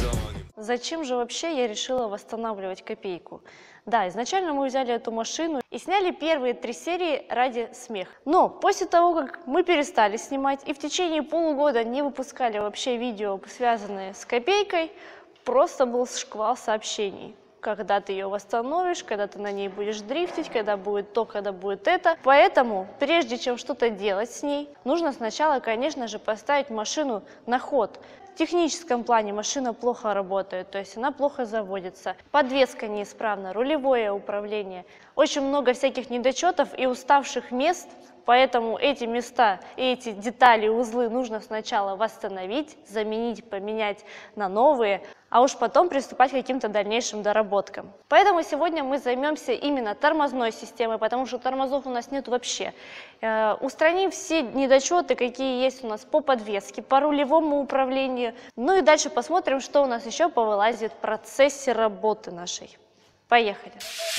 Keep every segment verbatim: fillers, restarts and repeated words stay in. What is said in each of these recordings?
Зачем же вообще я решила восстанавливать копейку? Да, изначально мы взяли эту машину и сняли первые три серии ради смеха. Но после того, как мы перестали снимать и в течение полугода не выпускали вообще видео, связанные с копейкой, просто был шквал сообщений. Когда ты ее восстановишь, когда ты на ней будешь дрифтить, когда будет то, когда будет это. Поэтому, прежде чем что-то делать с ней, нужно сначала, конечно же, поставить машину на ход. В техническом плане машина плохо работает, то есть она плохо заводится. Подвеска неисправна, рулевое управление. Очень много всяких недочетов и уставших мест. Поэтому эти места, эти детали, узлы нужно сначала восстановить, заменить, поменять на новые, а уж потом приступать к каким-то дальнейшим доработкам. Поэтому сегодня мы займемся именно тормозной системой, потому что тормозов у нас нет вообще. Э, устраним все недочеты, какие есть у нас по подвеске, по рулевому управлению. Ну и дальше посмотрим, что у нас еще повылазит в процессе работы нашей. Поехали!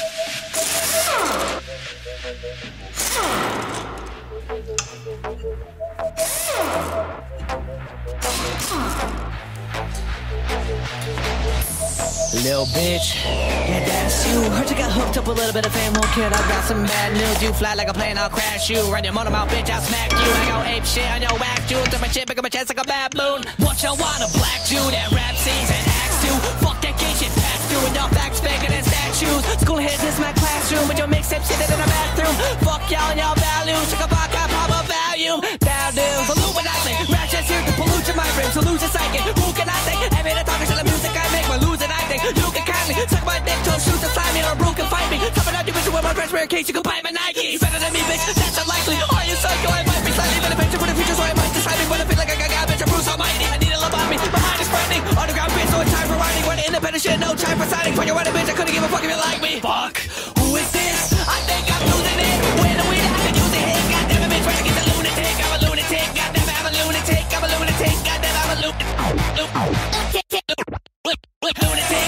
Little bitch, yeah, that's you. Heard you got hooked up a little bit of fame, well, kid, I got some bad news. You fly like a plane, I'll crash you. Run your motor mouth, bitch, I'll smack you. I go ape shit on your whack, you. Throw my shit, pick up my chest like a baboon. What you want, a black Jew that rap sings and acts too. Fuck that gay shit, pass through, and your facts bigger than statues. School hit, this my classroom, with your mixtape sitting in the bathroom. Fuck y'all and y'all values, check a vodka, pop a value. Down dudes, Illuminati, ratchets here to pollute your mind, to lose your psychic. Who can I think? Every day talking to the music I make, but losing I think. You can kindly suck my dick till shoot the slime me or broke and fight me. Topping out your bitch with my fresh rare case, you can buy my Nike. You better than me, bitch, that's unlikely. Are you psycho? I might be slightly beneficial for the future, so I might decide me. But I feel like I got God, bitch, I'm Bruce Almighty. I need a love on me, my mind is frightening. Underground bitch, so it's time for writing. Running independent shit, no time for signing. Fuck your running bitch, I couldn't give a fuck if you like me. Fuck, who is this? I think I'm losing it. When the weed, I can use it. Hey, goddamn it, bitch, trying to get the lunatic. I'm a lunatic, goddamn it, I'm a lunatic. I'm a lunatic, goddamn, I'm a lunatic. Lunatic, lunatic,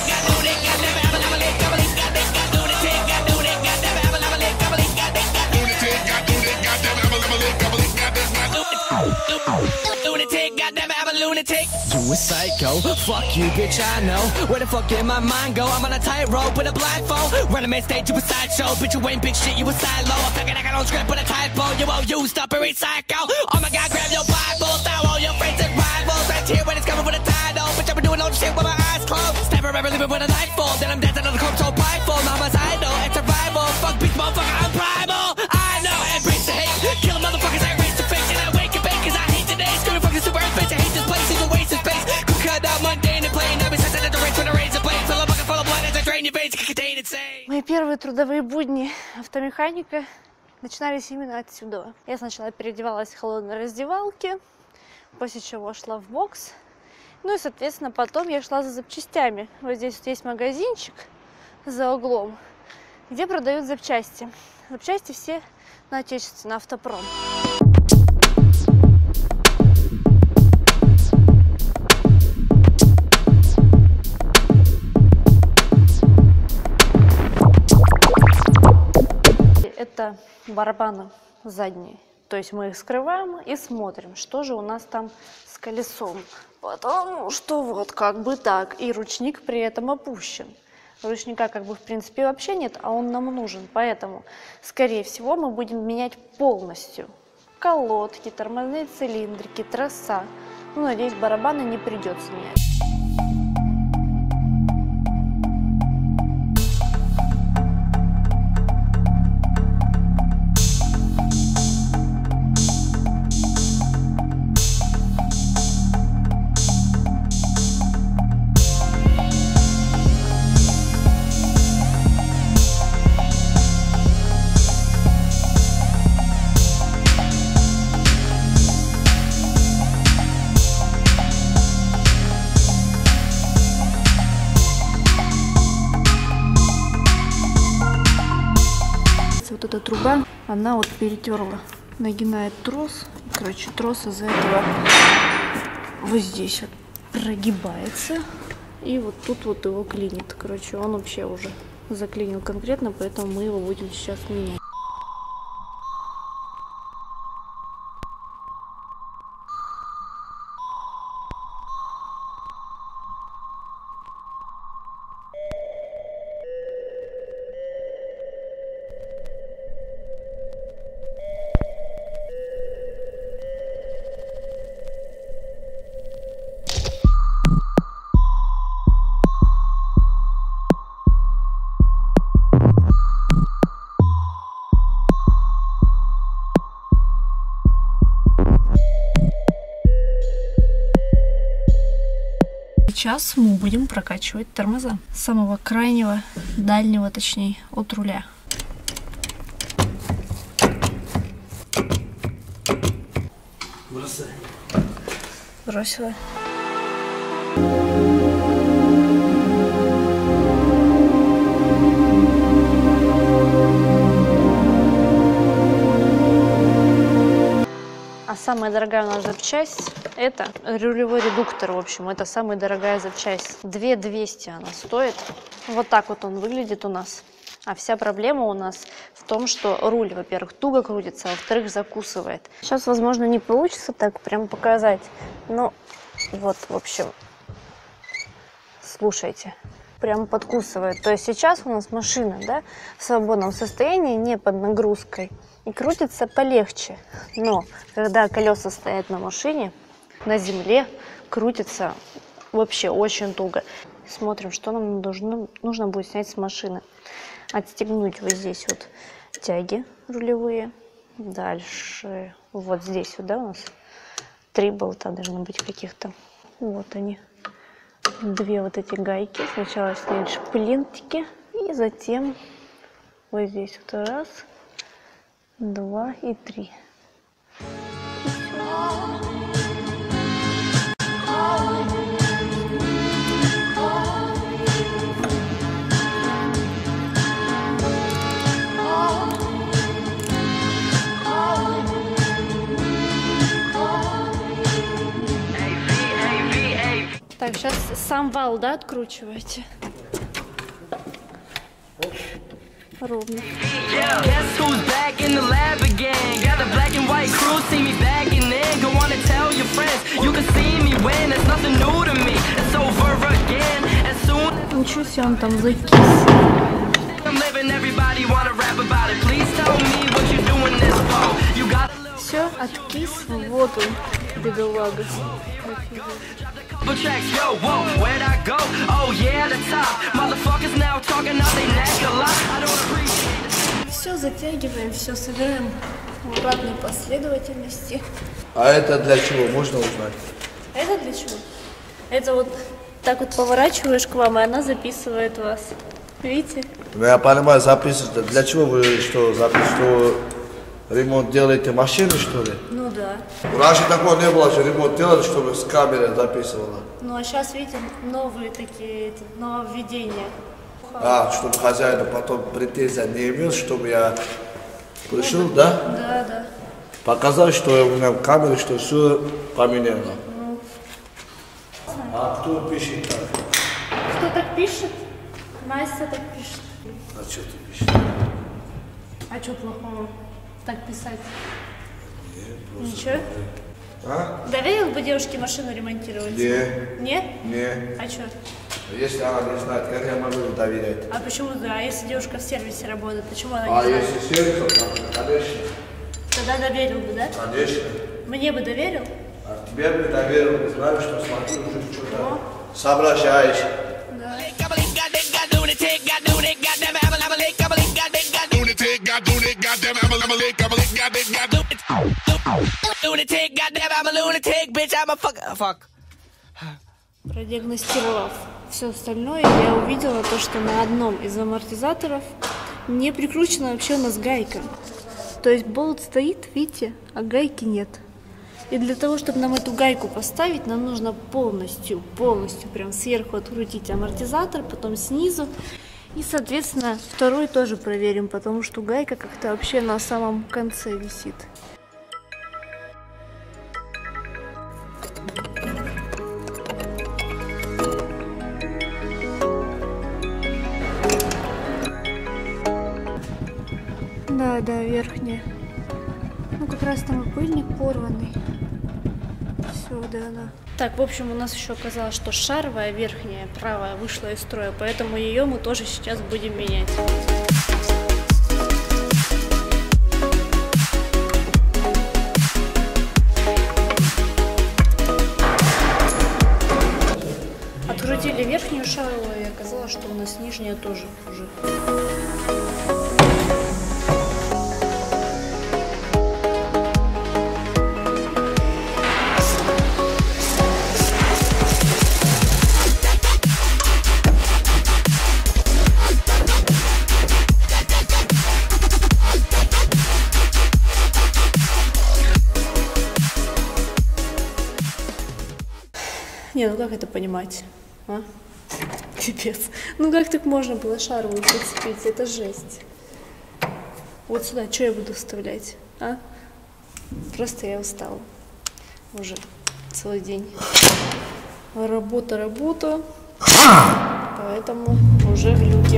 goddamn, I'm a lunatic. You a psycho, fuck you, bitch, I know. Where the fuck did my mind go? I'm on a tightrope with a blindfold. Running main stage, you a sideshow. Bitch, you ain't big shit, you a silo. I'm thinking I got on script with a typo. You won't use, stop and read psycho. Oh my god, grab your Bible. Now all your friends and rivals. Right here when it's coming with a title. Bitch, I've been doing all the shit with my eyes closed. Never ever leaving with a nightfall. Then I'm dancing on the coke so prideful. Now my side, no, it's survival. Fuck bitch, motherfucker, I'm primal. I know, embrace the hate. Kill motherfuckers, I erase the face. And I wake up, cause I hate today. Screaming fucking super earth, bitch, I hate this place. It's a waste of space. Could cut out mundane and plain. I've been sent at the race when I raise the blade. Fill a bucket full of blood as I drain your veins. Can contain it, say. Мои первые трудовые будни автомеханика начинались именно отсюда. Я сначала переодевалась в холодной раздевалке, после чего шла в бокс. Ну и, соответственно, потом я шла за запчастями. Вот здесь вот есть магазинчик за углом, где продают запчасти. Запчасти все на отечественный автопром. Это барабаны задние. То есть мы их скрываем и смотрим, что же у нас там с колесом. Потому что вот как бы так. И ручник при этом опущен. Ручника как бы в принципе вообще нет, а он нам нужен. Поэтому, скорее всего, мы будем менять полностью колодки, тормозные цилиндрики, троса. Ну, надеюсь, барабаны не придется менять. Вот эта труба, она вот перетерла, нагинает трос. Короче, трос из-за этого вот здесь вот прогибается. И вот тут вот его клинит. Короче, он вообще уже заклинил конкретно, поэтому мы его будем сейчас менять. сейчас мы будем прокачивать тормоза. С самого крайнего, дальнего, точнее, от руля. Бросай. Бросила. А самая дорогая у нас запчасть — это рулевой редуктор. В общем, это самая дорогая запчасть. две тысячи двести она стоит. Вот так вот он выглядит у нас. А вся проблема у нас в том, что руль, во-первых, туго крутится, а во-вторых, закусывает. Сейчас, возможно, не получится так прям показать. Но вот, в общем, слушайте. Прям подкусывает. То есть сейчас у нас машина, да, в свободном состоянии, не под нагрузкой. И крутится полегче. Но когда колеса стоят на машине, на земле, крутится вообще очень туго. Смотрим, что нам нужно, нужно будет снять с машины. Отстегнуть вот здесь вот тяги рулевые. Дальше вот здесь вот, да, у нас три болта должны быть каких-то. Вот они. Две вот эти гайки. Сначала снять шплинтики. И затем вот здесь вот раз, два и три. Так, сейчас сам вал, да, откручиваете? Ровно. Ничего себе, он там закис. Все, откис, вот он, бедолага. Все затягиваем, все собираем в обратной последовательности. А это для чего? Можно узнать? Это для чего? Это вот так вот поворачиваешь к вам, и она записывает вас. Видите? Ну, я понимаю, записывать. Для чего вы что записываете? Что ремонт делаете машины, что ли? Ну да. Раньше такого не было, что ремонт делали, чтобы с камеры записывала. Ну а сейчас, видите, новые такие это, нововведения. А, чтобы хозяину потом претензий не имел, чтобы я пришел, ну, да? Да, да. Показать, что у меня в камере, что все поменяно. Ну. А кто пишет так? Кто так пишет? Настя так пишет. А что ты пишешь? А что плохого так писать? Не, Ничего? А? Доверил бы девушке машину ремонтировать? Не. Нет? Не. А что? Если она не знает, как я могу доверять? А почему да? А если девушка в сервисе работает, почему она не А знает? если сервис, то, конечно. Тогда доверил бы, да? Конечно. Мне бы доверил? А тебе бы доверил, ты знаешь, что смотри, уже что-то соображаешь. Да. Продиагностировав все остальное, я увидела то, что на одном из амортизаторов не прикручена вообще у нас гайка. То есть болт стоит, видите, а гайки нет. И для того, чтобы нам эту гайку поставить, нам нужно полностью, полностью прям сверху открутить амортизатор, потом снизу. И, соответственно, второй тоже проверим, потому что гайка как-то вообще на самом конце висит. Да, да, верхняя. Ну, как раз там и пыльник порванный. Все, да, да. Так, в общем, у нас еще оказалось, что шаровая верхняя, правая, вышла из строя, поэтому ее мы тоже сейчас будем менять. Открутили верхнюю шаровую, и оказалось, что у нас нижняя тоже уже. Не, ну как это понимать? А? Пипец. Ну как так можно было шаровую прицепить? Это жесть. Вот сюда что я буду вставлять? А? Просто я устала. Уже целый день. Работа, работа. Поэтому уже глюки.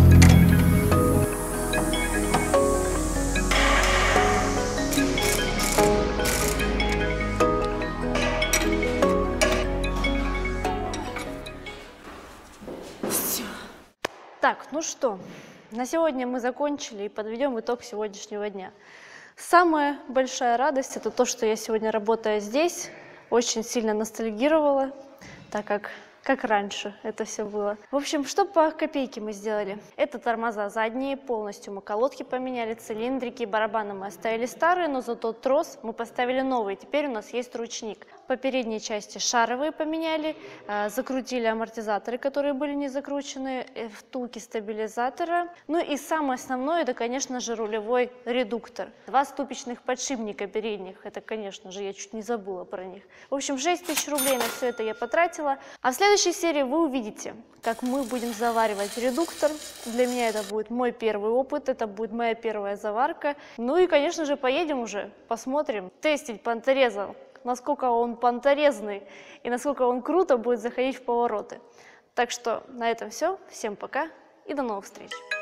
Все. Так, ну что, на сегодня мы закончили и подведем итог сегодняшнего дня. Самая большая радость — это то, что я сегодня, работая здесь, очень сильно ностальгировала, так как, как раньше это все было. В общем, что по копейке мы сделали? Это тормоза задние, полностью мы колодки поменяли, цилиндрики, барабаны мы оставили старые, но зато трос мы поставили новый, теперь у нас есть ручник. По передней части шаровые поменяли, э, закрутили амортизаторы, которые были не закручены, э, втулки стабилизатора. Ну и самое основное — это, конечно же, рулевой редуктор. Два ступичных подшипника передних, это, конечно же, я чуть не забыла про них. В общем, шесть тысяч рублей на все это я потратила. А в следующей серии вы увидите, как мы будем заваривать редуктор. Для меня это будет мой первый опыт, это будет моя первая заварка. Ну и, конечно же, поедем уже, посмотрим, тестить понтореза, насколько он понторезный и насколько он круто будет заходить в повороты. Так что на этом все. Всем пока и до новых встреч.